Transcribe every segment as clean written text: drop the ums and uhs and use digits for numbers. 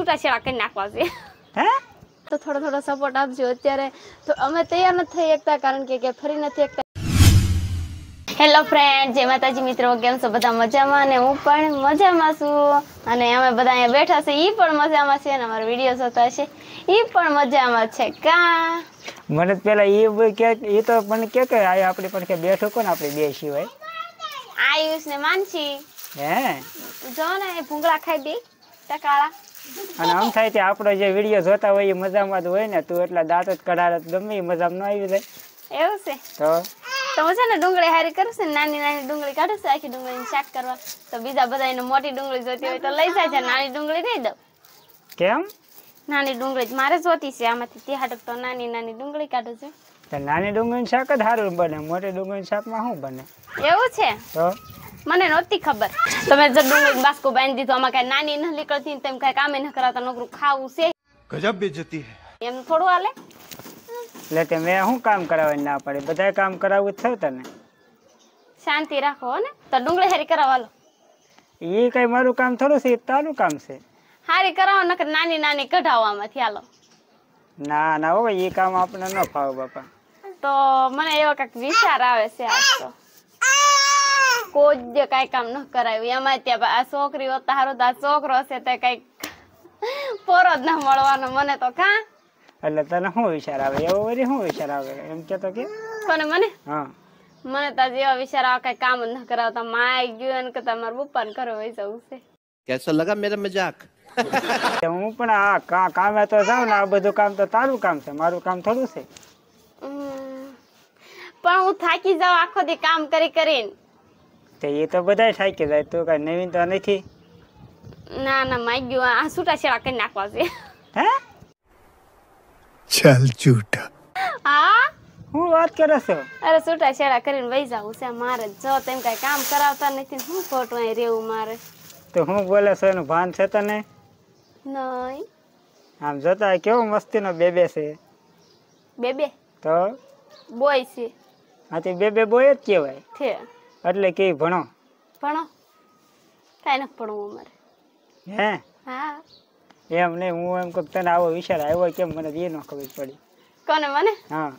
છૂટાછેડા કરી નાખવા છે હે તો થોડો થોડો સપોર્ટ આપજો અત્યારે તો અમે તૈયાર નથી થઈ શકતા કારણ કે ફરી નથી શકતા હેલો ફ્રેન્ડ જય માતાજી મિત્રો કેમ છો બધા મજામાં અને હું પણ મજામાં છું અને અમે બધા અહીંયા બેઠા છે ઈ પણ મજામાં છે અને અમારો વિડિયો જોતા છે ઈ પણ મજામાં છે કા મને પેલા એ તો મને કે આપણે પણ કે બેઠો કોને આપણે બે સિવાય આયુષ ને માનસી હે જો ને એ ભૂંગળા ખાઈ દે ટકાળા અને આમ થાય કે આપણો જે વિડીયો જોતા હોય એ મજામાં જ હોય ને તું એટલા દાંત જ કઢાડે ગમે એ મજામાં ન આવી જાય એવું છે તો હું છે ને ડુંગળી હારી કરું છું નાની નાની ડુંગળી કાઢું છું આખી ડુંગળીને શાક કરવા તો બીજા બધા એને મોટી ડુંગળી જોતી હોય તો લઈ જાય છે નાની ડુંગળી દઈ દઉં કેમ નાની ડુંગળી મારે જોતી છે આમાંથી તે હાટક તો નાની નાની ડુંગળી કાઢું છું તો નાની ડુંગળીનું શાક જ સારું બને મોટી ડુંગળીનું શાકમાં શું બને એવું છે તો મને નહોતી ખબર તમે જો ડુંગળી બાસ્કો બાંધી દીધો આમાં કઈ નાની ન નીકળતી ને તેમ કઈ કામે ન કરાતા નોકરું ખાવું છે ગજબ બેઇજ્જતી હે એમ થોડું હાલે એટલે તે મેં શું કામ કરાવવાની ના પડે બધા કામ કરાવવું જ થયું તને શાંતિ રાખો ને તો ડુંગળી હારી કરાવવાલો એ કઈ મારું કામ થોડું છે એ તારું કામ છે હારી કરાવો નકર નાની નાની કઢાવવામાંથી હાલો ના ના હોય એ કામ આપણે ન ફાવે બાપા તો મને એવો કઈક વિચાર આવે છે આજ તો કોઈ જ કઈ કામ ન કરાવ્યું એમાં ત્યાં આ છોકરી હોતા હારું તો આ છોકરો છે તે કઈક પોરો જ ના મળવાનો મને તો કા એટલે તને શું વિચાર આવે એવો વળી શું વિચાર આવે એમ કેતો કે કોને મને હા મને તો એવા વિચાર આવે કઈ કામ જ ન કરાવતા માય ગયું ને કે તમારા પપ્પાને ઘરે વહી જવું છે कैसा लगा मेरा मजाक હું પણ આ કામે તો જાઉં ને આ બધું કામ તો તારું કામ છે મારું કામ થોડું છે પણ હું થાકી જાઉં આખો દી કામ કરી કરીને તો એ તો બધા થાકી જાય તું કઈ નવીન તો નથી ના ના માય ગયું આ છૂટાછેડા કરી નાખવા છે હે चल झूठा હા હું વાત કરે છો અરે છૂટાછેડા કરીને વહી જવું છે મારે જો તેમ કઈ કામ કરાવતા નથી હું ખોટું અહીં રહેવું મારે તો હું બોલે છો એનું ભાન છે તને નહીં આમ જોતા કેવો મસ્તીનો બેબે છે બે તો બોય છે આથી બેબે બોય જ કહેવાય છે એટલે કે ભણો ભણો કાંઈ નથી ભણવું અમારે હે હા એમ નહીં હું એમ કહું તને આવો વિચાર આવ્યો કેમ મને એ ન ખબર પડી કોને મને હા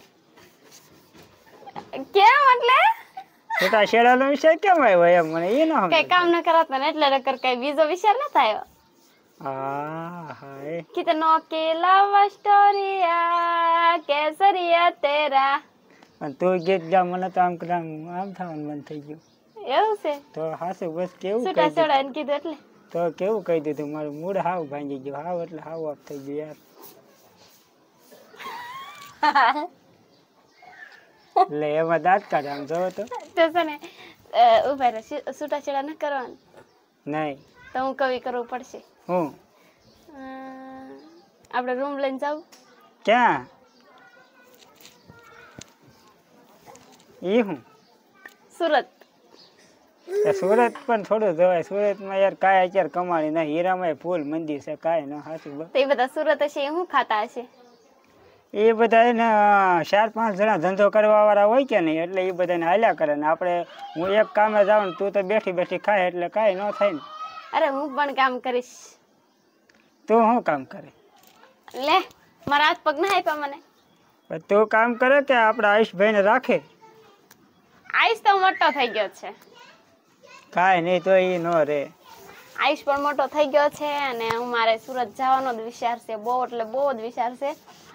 કેમ એટલે છોટા શેડાનો વિચાર કેમ આવ્યો એમ મને એ ન કઈ કામ ન કરાતા ને એટલે નકર કઈ બીજો વિચાર ન થાય હા હા कितनो की लव स्टोरी केसरिया तेरा અને તું ગીત જા મને તો આમ આમ થવાનું મન થઈ ગયું એવું છે તો હાસુ બસ કેવું કહી છૂટાછેડા ને કીધું એટલે તો કેવું કહી દીધું મારું મૂડ હાવ ભાંગી ગયું હાવ એટલે હાવ ઓફ થઈ ગયું યાર એટલે એમાં દાંત કાઢે આમ જોવો તો છે ને ઉભા રહે છૂટાછેડા ન કરવાનું નહીં તો હું કવિ કરવું પડશે હું આપણે રૂમ લઈને જાવ ક્યાં ઈ હું સુરત સુરત પણ થોડું જવાય સુરતમાં યાર કાંઈ અત્યારે કમાણી ના હીરામાં ફૂલ મંદિર છે કાંઈ ન સાચું તો એ બધા સુરત હશે એ શું ખાતા હશે એ બધા એને 4-5 જણા ધંધો કરવા વાળા હોય કે નહીં એટલે એ બધાને હાલ્યા કરે ને આપણે હું એક કામે જાઉં ને તું તો બેઠી બેઠી ખાય એટલે કાંઈ ન થાય ને અરે હું પણ કામ કરીશ તું શું કામ કરે લે મારા હાથ પગ ના આપ્યા મને પણ તું કામ કરે કે આપણે આયુષભાઈને રાખે આયુષ તો મોટો થઈ ગયો છે કાંઈ નહીં તો એ ન રે આયુષ પણ મોટો થઈ ગયો છે અને હું મારે સુરત જવાનો જ વિચાર છે બહુ એટલે બહુ જ વિચાર છે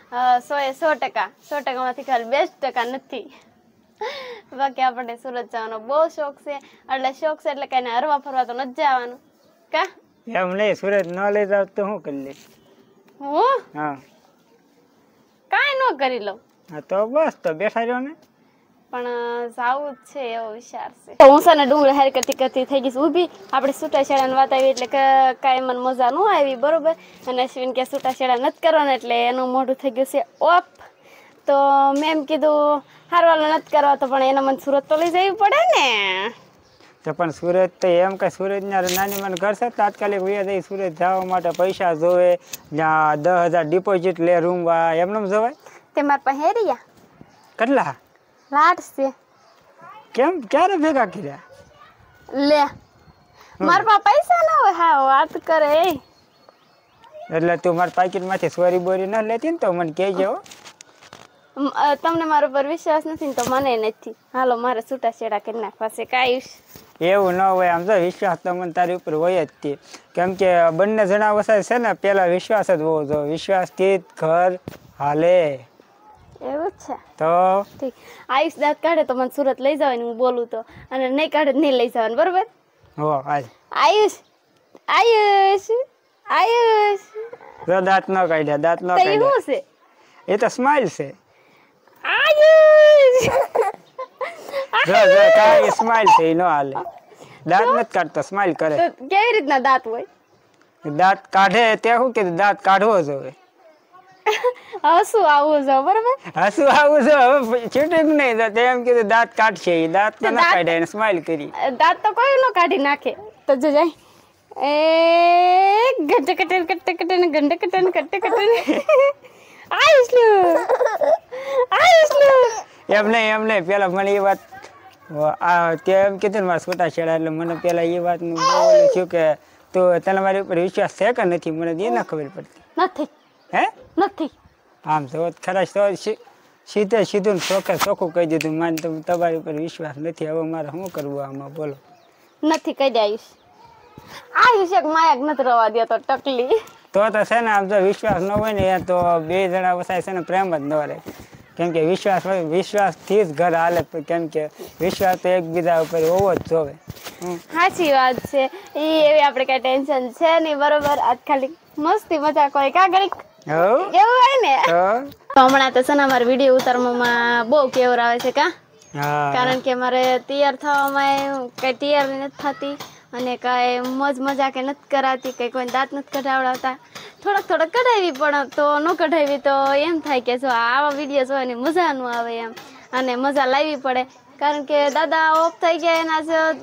100% માંથી ખાલી 2% નથી બાકી આપણે સુરત જવાનો બહુ શોખ છે એટલે શોખ છે એટલે કઈ હરવા ફરવા તો નથી જવાનું કા એમ નહીં સુરત ન લઈ જાવ તો શું કરી લે હું હા કાંઈ ન કરી લઉં હા તો બસ તો બેઠા રહ્યો ને પણ સાવું જ છે એવો વિચાર છે હું છે ને ડુંગળી હારી કરતી કરતી થઈ ગઈશ ઊભી આપણે છૂટાછેડાની વાત આવી એટલે કાંઈ મને મજા ન આવી બરોબર અને અશ્વિન કે છૂટાછેડા નથી કરવાના એટલે એનું મોઢું થઈ ગયું છે ઓફ તો મેં એમ કીધું હારવાલો નથી કરવા તો પણ એને મને સુરત તો લઈ જવી પડે ને તો પણ સુરત તો એમ કે સુરતના નાની મને ઘર છે તાત્કાલિક વ્યાજ દઈ સુરત જવા માટે પૈસા જોવે જ્યાં 10,000 ડિપોઝિટ લે રૂમ એમને જવાય તે મારા પાસે હેરિયા કેટલા લાટ છે કેમ ક્યારે ભેગા કર્યા લે મારા પાસે પૈસા ના હોય હા વાત કરે એટલે તું મારા પાકીટમાંથી સોરી બોરી ન લેતી ને તો મને કહેજે હો. તમને મારા પર વિશ્વાસ નથી ને તો મને નથી. હાલો મારે છૂટાછેડા કરી નાખવા છે કાંઈ. એવું ન હોય. આમ તો વિશ્વાસ તો મને તારી ઉપર હોય જ તે. કેમ કે બંને જણા વસાય છે ને પેલા વિશ્વાસ જ હોવો જોઈએ. વિશ્વાસથી ઘર હાલે. એવું જ છે તો ઠીક. આયુષ દાંત કાઢે તો મને સુરત લઈ જવાની હું બોલું તો, અને નહીં કાઢે તો નહીં લઈ જવાનું, બરોબર? હો હાલ. આયુષ આયુષ આયુષ જો દાંત ન કાઢ્યા, દાંત ન તો એ કાઢ્યા. શું છે? એ તો સ્માઈલ છે. આયુષ જો જો કાંઈ સ્માઈલ છે એ ન હાલે. દાંત નથી કાઢતો, સ્માઈલ કરે. તો કેવી રીતના દાંત હોય? દાંત કાઢે તે શું કીધું, દાંત કાઢવો જોઈએ. હસું આવું જો, બરોબર? હસું આવું છે હવે ચીટિંગ નહીં તો એમ કીધું દાંત કાઢશે એ. દાંત તો ન દાંત- કાઢ્યા એને સ્માઈલ કરી. દાંત તો કોઈ નો કાઢી નાખે. તો જો જાય એ ઘટે કટે કટે કટે ને ઘંટે કટે ને કટે કટે ને આયુષ નું એમ નહીં પેલા મને એ વાત તે એમ કીધું ને મારા છોટા છેડા એટલે મને પેલા એ વાતનું બહુ ઓલું થયું કે તું તને મારી ઉપર વિશ્વાસ છે કે નથી, મને એ ના ખબર પડતી. નથી હે નથી આમ તો ખરાશ તો સીધું ચોખ્ખું કહી દીધું માન તમારી ઉપર વિશ્વાસ નથી. હવે મારે શું કરવું આમાં બોલો? નથી કહી દે આયુષ. આયુષ એક માયાક નથી રવા દેતો ટકલી. તો છે ને આમ તો વિશ્વાસ ન હોય ને તો બે જણા વસાય છે ને પ્રેમ જ ન રહે. કેમ કે વિશ્વાસ હોય, વિશ્વાસથી જ ઘર હાલે. કેમ કે વિશ્વાસ તો એકબીજા ઉપર હોવો જ જોવે. સાચી વાત છે. એ એવી આપણે કઈ ટેન્શન છે નહીં, બરોબર? આજ ખાલી મસ્તી મજાક હોય કા ઘડીક હવ એવું હોય ને. તો હમણાં તો છે ને અમારે વિડીયો ઉતારવામાં બહુ કેવર આવે છે કા, હા કારણ કે મારે તૈયાર થવામાં કઈ તૈયાર નથી થતી અને કઈ મોજ મજાકે નથી કરાતી, કઈ કોઈ દાંત નથી કઢાવડાવતા. થોડોક કઢાવી પણ તો ન કઢાવી તો એમ થાય કે જો આવા વિડીયો જોવાની મજા ન આવે એમ, અને મજા લાવવી પડે. કારણ કે દાદા ઓફ થઈ ગયા એના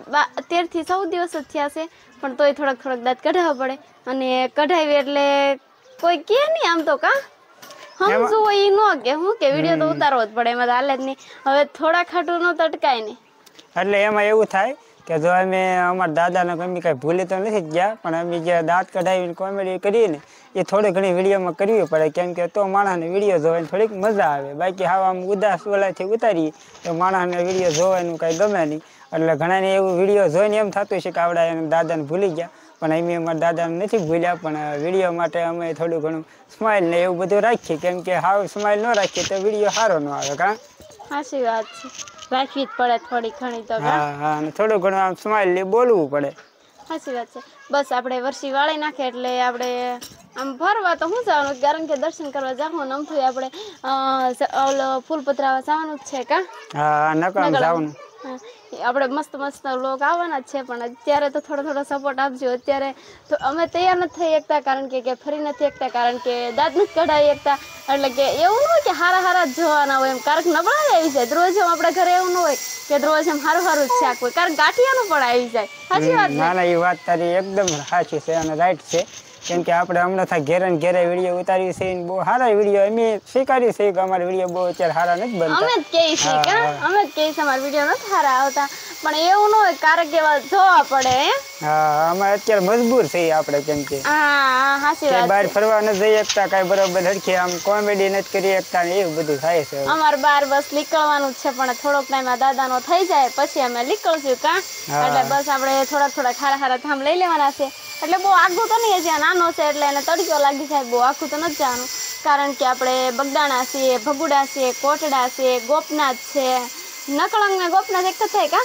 13 થી 14 દિવસ જ થયા છે, પણ તોય થોડોક દાંત કઢાવવા પડે. અને કઢાવી એટલે કોઈ કે નહીં આમ તો કા સમજવું હોય એ ન કે હું કે વિડીયો તો ઉતારવો જ પડે, એમાં તો હાલે જ નહીં. હવે થોડા ખાટું ન તટકાય ને. એટલે એમાં એવું થાય કે જો અમે અમારા દાદાને કોઈ કઈ ભૂલી તો નથી જ ગયા, પણ અમે જે દાંત કઢાવીને કોમેડી કરીએ ને એ થોડી ઘણી વિડીયોમાં કરવી પડે. કેમ કે તો માણસને વિડીયો જોવાની થોડીક મજા આવે. બાકી હાવ આમ ઉદાસ ઓલાથી ઉતારીએ તો માણસને વિડીયો જોવાનું કાંઈ ગમે નહીં. એટલે ઘણાને એવું વિડીયો જોઈને એમ થતું છે કે આવડા એને દાદાને ભૂલી ગયા, પણ અમે અમારા દાદાને નથી ભૂલ્યા. પણ વિડીયો માટે અમે થોડું ઘણું સ્માઇલ ને એવું બધું રાખીએ. કેમ કે હાવ સ્માઇલ ન રાખીએ તો વિડીયો સારો ન આવે. કાં સાચી વાત છે, રાખવી જ પડે થોડી ઘણી તો. હા હા, અને થોડું ઘણું આમ સ્માઇલ બોલવું પડે. સાચી વાત છે. બસ આપણે વર્ષી વાળી નાખે એટલે આપણે આમ ફરવા તો શું જવાનું, કારણ કે દર્શન કરવા જવાનું આમ થયું આપણે ઓલો ફૂલ પધરાવા જવાનું જ છે કા. હા નકામ જવાનું. આપણે મસ્ત લોક આવવાના જ છે, પણ અત્યારે તો થોડો સપોર્ટ આપજો. અત્યારે તો અમે તૈયાર નથી થઈ શકતા, કારણ કે ફરી નથી શકતા, કારણ કે દાંત નથી કઢાવી શકતા. એટલે કે એવું ન હોય કે હારા જ જોવાના હોય એમ, કારણ કે નબળા આવી જાય. રોજ એમ આપણા ઘરે એવું ન હોય કે રોજ એમ સારું જ શાક હોય, કારણ ગાંઠિયાનું પણ આવી જાય. સાચી વાત ના ના, એ વાત તારી એકદમ સાચી છે અને રાઈટ છે. કેમ કે આપણે હમણાં થાય ઘેરે વિડીયો ઉતારી છે, બહુ સારા વિડીયો અમે સ્વીકારી છે કે અમારા વિડીયો બહુ અત્યારે સારા નથી બનતા. અમે જ કહીએ છીએ કે અમારા વિડીયો નથી સારા આવતા, પણ એવું ન હોય, કારણ કે જોવા પડે. હા અમે અત્યારે મજબૂર છીએ આપણે. કેમ કે હા સાચી વાત. બહાર ફરવા નથી જઈ શકતા, કઈ બરોબર હરખી આમ કોમેડી નથી કરી શકતા ને એવું બધું થાય છે. અમારે બાર બસ નીકળવાનું છે, પણ થોડોક ટાઈમ દાદાનો થઈ જાય પછી અમે નીકળશું કા. એટલે બસ આપણે થોડાક સારા ધામ લઈ લેવાના છે. એટલે બહુ આગું તો નહીં, જ્યાં નાનો છે એટલે એને તડકો લાગી જાય, બહુ આખું તો નથી જવાનું. કારણ કે આપણે બગદાણા છીએ, ભગુડા છે, કોટડા છે, ગોપનાથ છે. નકળંગ ને ગોપનાથ એક જ થાય કા?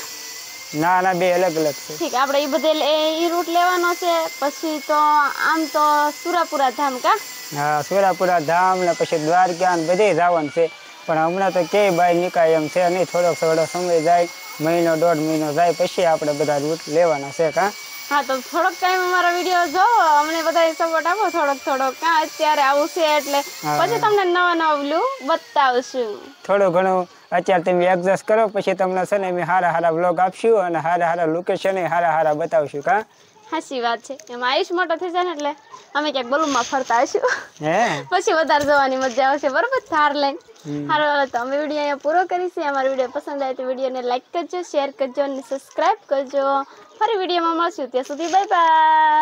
ના ના, બે અલગ છે. ઠીક, આપણે એ બધે એ રૂટ લેવાનો છે. પછી તો આમ તો સુરાપુરા ધામ કા. હા સુરાપુરા ધામ ને પછી દ્વારકા ને બધે જવાનું છે. પણ હમણાં તો ક્યાંય બહાર નીકળાય એમ છે નહીં. થોડો સમય જાય, 1.5 મહિનો જાય પછી આપણે બધા રૂટ લેવાના છે કા. હા તો થોડોક ટાઈમ અમારા વિડીયો જોવો, અમને બધા સપોર્ટ આપો થોડોક કા. અત્યારે આવું છે એટલે પછી તમને નવા વ્યૂ બતાવશું. થોડું ઘણું અત્યારે તમે એડજસ્ટ કરો, પછી તમને છે ને અમે સારા વ્લોગ આપશું અને સારા લોકેશન સારા બતાવશું કા. સાચી વાત છે. એમાં આયુષ મોટો થઈ જાય ને એટલે અમે ક્યાંક બલૂનમાં ફરતા હશું, પછી વધારે જોવાની મજા આવશે, બરોબર? થાર લઈને. સારું, તો અમે વિડીયો અહીંયા પૂરો કરીશું. અમારો વિડીયો પસંદ આવે તો વિડીયોને લાઈક કરજો, શેર કરજો અને સબસ્ક્રાઈબ કરજો. ફરી વિડીયોમાં મળશું, ત્યાં સુધી બાય બાય.